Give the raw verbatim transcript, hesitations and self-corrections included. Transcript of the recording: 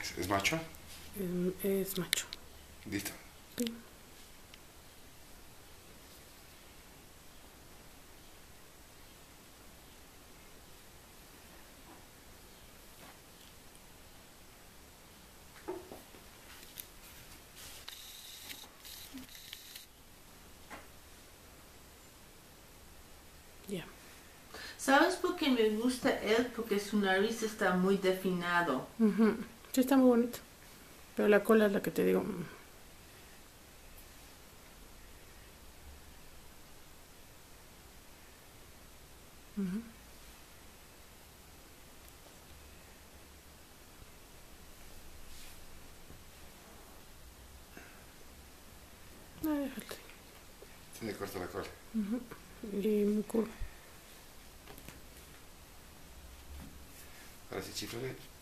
¿Es, es macho? Es, es macho. Listo. Sí. Ya. ¿Sabes por qué me gusta él? Porque su nariz está muy definado. Ujú. Sí, está muy bonito. Pero la cola es la que te digo. mm. Ujú. Ah, déjate. Tiene corta la cola. Ujú. Y muy curvo. Ahora sí, chiflale.